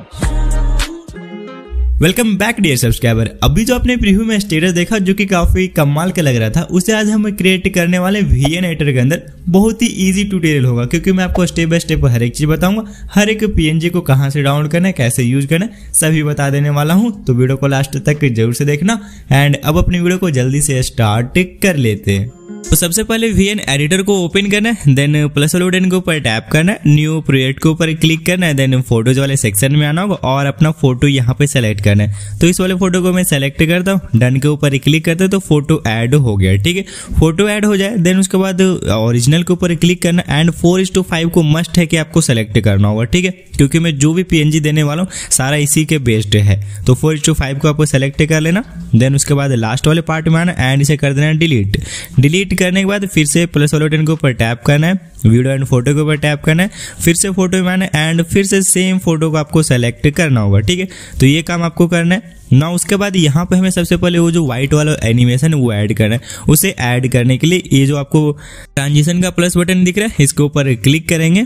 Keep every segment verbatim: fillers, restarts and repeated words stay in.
Welcome back dear subscriber. अभी जो आपने प्रीव्यू में स्टेटस देखा जो कि काफी कमाल का लग रहा था, उसे आज हम क्रिएट करने वाले वीएन एडिटर के अंदर बहुत ही इजी ट्यूटोरियल होगा, क्योंकि मैं आपको स्टेप बाय स्टेप हर एक चीज बताऊंगा। हर एक पीएनजी को कहां से डाउनलोड करना है, कैसे यूज करना है, सभी बता देने वाला हूं। तो वीडियो को लास्ट तक जरूर से देखना। एंड अब अपनी वीडियो को जल्दी से स्टार्ट कर लेते हैं। तो सबसे पहले वीएन एडिटर को ओपन करना है, देन प्लस वाले बटन के ऊपर टैप करना है, न्यू प्रोजेक्ट के ऊपर क्लिक करना है, देन फोटोज वाले सेक्शन में आना होगा और अपना फोटो यहाँ पे सेलेक्ट करना है। तो इस वाले फोटो को मैं सेलेक्ट करता हूँ, डन के ऊपर क्लिक करते हैं तो फोटो ऐड हो गया। ठीक है, फोटो ऐड हो जाए देन उसके बाद ओरिजिनल के ऊपर क्लिक करना and four is to five को मस्ट है कि आपको सेलेक्ट करना होगा। ठीक है, क्योंकि मैं जो भी पीएनजी देने वाला हूँ सारा इसी के बेस्ड है। तो फोर इज टू फाइव को आपको सेलेक्ट कर लेना, देन उसके बाद लास्ट वाले पार्ट में आना एंड इसे कर देना डिलीट। डिलीट करने के बाद फिर से प्लस वाले बटन के ऊपर टैप करना है, वीडियो एंड फोटो के ऊपर टैप करना है, फिर से फोटो में आना है एंड फिर से सेम फोटो को आपको सेलेक्ट करना होगा। ठीक है, तो ये काम आपको करना है ना। उसके बाद यहाँ पे हमें सबसे पहले वो जो व्हाइट वाला एनिमेशन है वो ऐड करना है। उसे ऐड करने के लिए ये जो आपको ट्रांजिशन का प्लस बटन दिख रहा है इसके ऊपर क्लिक करेंगे,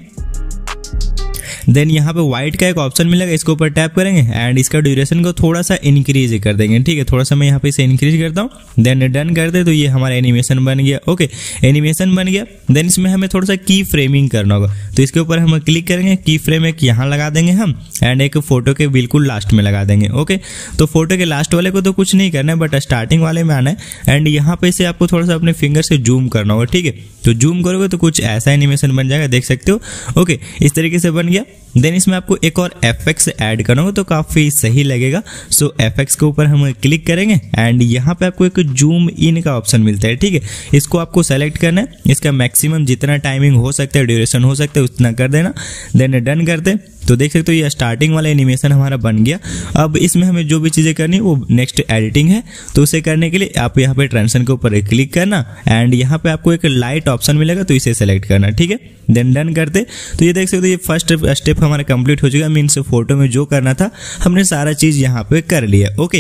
देन यहाँ पे व्हाइट का एक ऑप्शन मिलेगा, इसके ऊपर टैप करेंगे एंड इसका ड्यूरेशन को थोड़ा सा इंक्रीज कर देंगे। ठीक है, थोड़ा सा मैं यहाँ पे इसे इंक्रीज करता हूँ, देन डन करते तो ये हमारा एनिमेशन बन गया। ओके, एनिमेशन बन गया। देन इसमें हमें थोड़ा सा की फ्रेमिंग करना होगा, तो इसके ऊपर हम क्लिक करेंगे, की फ्रेम एक यहाँ लगा देंगे हम एंड एक फोटो के बिल्कुल लास्ट में लगा देंगे। ओके, तो फोटो के लास्ट वाले को तो कुछ नहीं करना है, बट स्टार्टिंग वाले में आना है एंड यहाँ पे से आपको थोड़ा सा अपने फिंगर से जूम करना होगा। ठीक है, तो जूम करोगे तो कुछ ऐसा एनिमेशन बन जाएगा, देख सकते हो। ओके, इस तरीके से बन गया। देन इसमें आपको एक और एफएक्स ऐड करना होगा तो काफी सही लगेगा। सो एफएक्स के ऊपर हम क्लिक करेंगे एंड यहाँ पे आपको एक जूम इन का ऑप्शन मिलता है। ठीक है, इसको आपको सेलेक्ट करना है, इसका मैक्सिमम जितना टाइमिंग हो सकता है, ड्यूरेशन हो सकता है उतना कर देना, देन डन करते तो देख सकते हो ये स्टार्टिंग वाला एनिमेशन हमारा बन गया। अब इसमें हमें जो भी चीजें करनी वो नेक्स्ट एडिटिंग है, तो उसे करने के लिए आप यहाँ पे ट्रांजिशन के ऊपर क्लिक करना एंड यहाँ पे आपको एक लाइट ऑप्शन मिलेगा तो इसे सेलेक्ट करना। ठीक है, देन डन करते तो ये देख सकते हो ये फर्स्ट स्टेप हमारा कंप्लीट हो चुका। मीन्स फोटो में जो करना था हमने सारा चीज यहाँ पे कर लिया। ओके,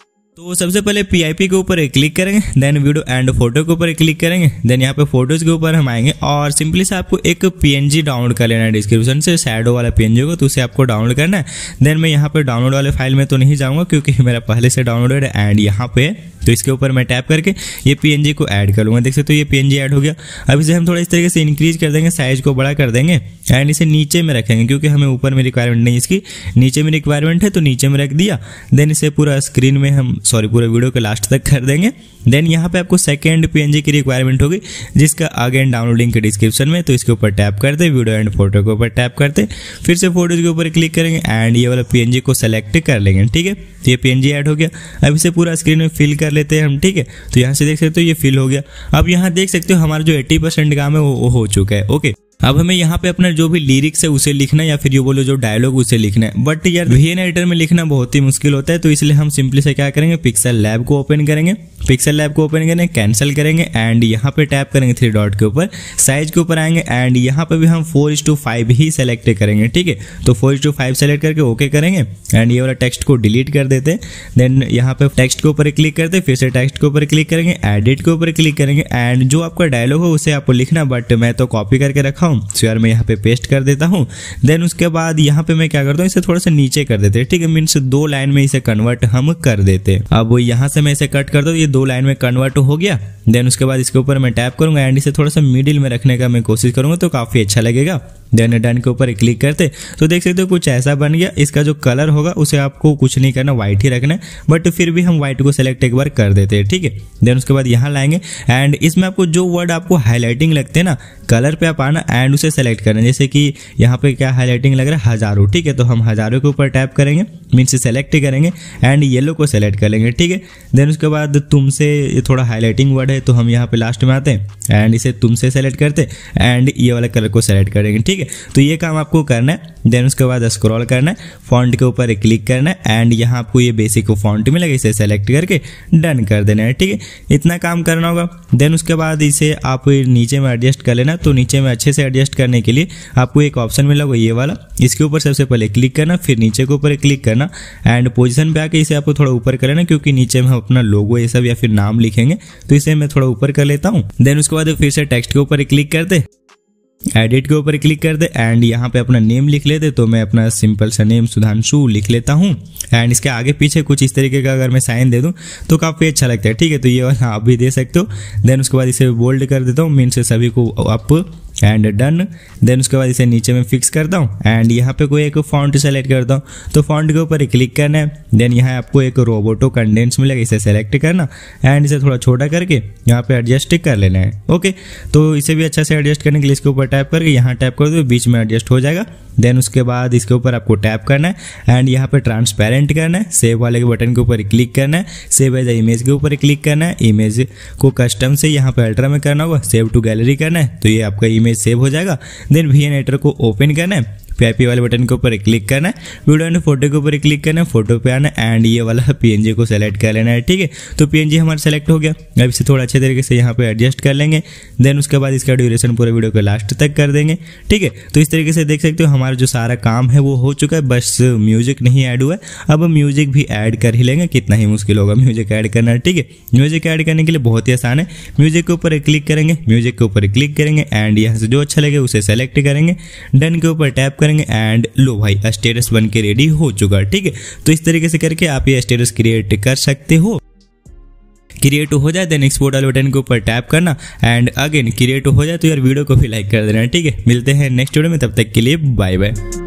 तो सबसे पहले पीआईपी के ऊपर क्लिक करेंगे, देन वीडियो एंड फोटो के ऊपर क्लिक करेंगे, देन यहाँ पे फोटोज के ऊपर हम आएंगे और सिंपली से आपको एक पीएनजी डाउनलोड कर लेना है डिस्क्रिप्शन से, शैडो वाला पीएनजी को, तो उसे आपको डाउनलोड करना है। देन मैं यहाँ पे डाउनलोड वाले फाइल में तो नहीं जाऊंगा क्योंकि मेरा पहले से डाउनलोडेड है एंड यहाँ पे तो इसके ऊपर मैं टैप करके ये पीएनजी को ऐड कर लूंगा। देख सकते हो ये पीएनजी ऐड हो गया। अब इसे हम थोड़ा इस तरीके से इंक्रीज कर देंगे, साइज को बड़ा कर देंगे एंड इसे नीचे में रखेंगे क्योंकि हमें ऊपर में रिक्वायरमेंट नहीं, इसकी नीचे में रिक्वायरमेंट है तो नीचे में रख दिया। देन इसे पूरा स्क्रीन में हम सॉरी पूरे वीडियो के लास्ट तक कर देंगे। देन यहाँ पे आपको सेकेंड पीएनजी की रिक्वायरमेंट होगी जिसका अगेन डाउनलोडिंग के डिस्क्रिप्शन में, तो इसके ऊपर टैप करते, वीडियो एंड फोटो के ऊपर टैप करते, फिर से फोटोज के ऊपर क्लिक करेंगे एंड ये वाला पीएनजी को सेलेक्ट कर लेंगे। ठीक है, तो ये पीएनजी ऐड हो गया। अब इसे पूरा स्क्रीन में फिल कर लेते हैं हम। ठीक है, तो यहाँ से देख सकते हो ये फिल हो गया। अब यहाँ देख सकते हो हमारा जो अस्सी परसेंट काम है वो हो चुका है। ओके, अब हमें यहाँ पे अपना जो भी लिरिक्स है उसे लिखना है या फिर ये बोलो जो डायलॉग उसे लिखना है, बट यार वीएन एडिटर में लिखना बहुत ही मुश्किल होता है, तो इसलिए हम सिंपली से क्या करेंगे, पिक्सल लैब को ओपन करेंगे, पिक्सल लैब को ओपन करेंगे, कैंसिल करेंगे एंड यहाँ पे टैप करेंगे थ्री डॉट के ऊपर, साइज के ऊपर आएंगे एंड यहाँ पे भी हम फोर इज टू फाइव ही सेलेक्ट करेंगे। ठीक है, तो four is to five select करके ओके करेंगे एंड ये वाला टेक्स्ट को डिलीट कर देते हैं। देन यहाँ पे टेक्स्ट के ऊपर क्लिक करते, फिर से टेक्स्ट के ऊपर क्लिक करेंगे, एडिट के ऊपर क्लिक करेंगे एंड जो आपका डायलॉग हो उसे आपको लिखना, बट मैं तो कॉपी करके रखा हूँ सो यार मैं यहाँ पे पेस्ट कर देता हूँ। देन उसके बाद यहाँ पे मैं क्या करता हूँ, इसे थोड़ा सा नीचे कर देते हैं। ठीक है, मीन्स दो लाइन में इसे कन्वर्ट हम कर देते हैं। अब यहाँ से मैं इसे कट करता हूँ, ये दो लाइन में कन्वर्ट हो गया। देन उसके बाद इसके ऊपर मैं टैप करूंगा एंड इसे थोड़ा सा मिडिल में रखने का मैं कोशिश करूंगा तो काफी अच्छा लगेगा। देन डन के ऊपर क्लिक करते तो देख सकते हो कुछ ऐसा बन गया। इसका जो कलर होगा उसे आपको कुछ नहीं करना, व्हाइट ही रखना है, बट फिर भी हम व्हाइट को सेलेक्ट एक बार कर देते हैं। ठीक है, देन उसके बाद यहाँ लाएंगे एंड इसमें आपको जो वर्ड आपको हाईलाइटिंग लगते हैं ना, कलर पे आप आना एंड उसे सेलेक्ट करना। जैसे कि यहाँ पे क्या हाईलाइटिंग लग रहा है, हजारों। ठीक है, तो हम हजारों के ऊपर टैप करेंगे, मीन्स सेलेक्ट करेंगे एंड येलो को सेलेक्ट कर लेंगे। ठीक है, देन उसके बाद तुमसे थोड़ा हाईलाइटिंग वर्ड है तो हम यहाँ पे लास्ट में आते हैं एंड इसे तुमसे सेलेक्ट करते एंड ये वाला कलर को सेलेक्ट करेंगे। ठीक है, तो ये काम आपको करना है। देन उसके बाद स्क्रॉल करना है, फॉन्ट के ऊपर क्लिक करना है एंड यहाँ आपको ये बेसिक फॉन्ट मिलेगा, इसे सेलेक्ट करके डन कर देना है। ठीक है, इतना काम करना होगा। देन उसके बाद इसे आप नीचे में एडजस्ट कर लेना, तो नीचे में अच्छे से एडजस्ट करने के लिए आपको एक ऑप्शन मिला होगा ये वाला, इसके ऊपर सबसे पहले क्लिक करना, फिर नीचे के ऊपर क्लिक करना एंड पोजीशन पे आके इसे आपको थोड़ा ऊपर कर लेना, क्योंकि नीचे में हम अपना लोगो ये सब या फिर नाम लिखेंगे, तो इसे मैं थोड़ा ऊपर कर लेता हूँ। देन उसके बाद फिर से टेक्स्ट के ऊपर क्लिक करते एडिट के ऊपर क्लिक कर दे एंड यहाँ पे अपना नेम लिख लेते। तो मैं अपना सिंपल सा नेम सुधांशु लिख लेता हूँ एंड इसके आगे पीछे कुछ इस तरीके का अगर मैं साइन दे दूँ तो काफ़ी अच्छा लगता है। ठीक है, तो ये वाला आप भी दे सकते हो। देन उसके बाद इसे बोल्ड कर देता हूँ, मीन से सभी को अप एंड डन। देन उसके बाद इसे नीचे में फिक्स करता हूँ एंड यहाँ पे कोई एक फॉन्ट सेलेक्ट करता हूँ। तो फॉन्ट के ऊपर क्लिक करना है। देन यहाँ आपको एक रोबोटो कंडेंस मिलेगा, इसे सेलेक्ट करना एंड इसे थोड़ा छोटा करके यहाँ पे एडजस्ट कर लेना है। ओके, तो इसे भी अच्छा से एडजस्ट करने के लिए इसके ऊपर टैप करके यहाँ टैप कर दो, बीच में एडजस्ट हो जाएगा। देन उसके बाद इसके ऊपर आपको टैप करना है एंड यहाँ पे ट्रांसपेरेंट करना है। सेव वाले के बटन के ऊपर क्लिक करना है। सेव एज इमेज के ऊपर क्लिक करना है। इमेज को कस्टम से यहाँ पे अल्ट्रा में करना होगा, सेव टू गैलरी करना है, तो ये आपका इमेज सेव हो जाएगा। देन वीएन एडिटर को ओपन करना है, पीआईपी वाले बटन के ऊपर क्लिक करना है, वीडियो एंड फोटो के ऊपर क्लिक करना है, फोटो पे आना एंड ये वाला पीएनजी को सेलेक्ट कर लेना है। ठीक है, तो पीएनजी हमारा सेलेक्ट हो गया। अब इसे थोड़ा अच्छे तरीके से यहाँ पे एडजस्ट कर लेंगे। देन उसके बाद इसका ड्यूरेशन पूरे वीडियो के लास्ट तक कर देंगे। ठीक है, तो इस तरीके से देख सकते हो हमारा जो सारा काम है वो हो चुका है, बस म्यूजिक नहीं ऐड हुआ है। अब म्यूजिक भी ऐड कर ही लेंगे, कितना ही मुश्किल होगा म्यूजिक ऐड करना। ठीक है, म्यूजिक ऐड करने के लिए बहुत ही आसान है। म्यूजिक के ऊपर क्लिक करेंगे, म्यूजिक के ऊपर क्लिक करेंगे एंड यहाँ से जो अच्छा लगे उसे सेलेक्ट करेंगे। डन के ऊपर टैप करेंगे एंड लो भाई स्टेटस बन के रेडी हो चुका है। ठीक है, तो इस तरीके से करके आप ये स्टेटस क्रिएट कर सकते हो। क्रिएट हो जाए देन एक्सपोर्ट वाले बटन के ऊपर टैप करना एंड अगेन क्रिएट हो जाए तो यार वीडियो को भी लाइक कर देना। ठीक है, मिलते हैं नेक्स्ट वीडियो में, तब तक के लिए बाय बाय।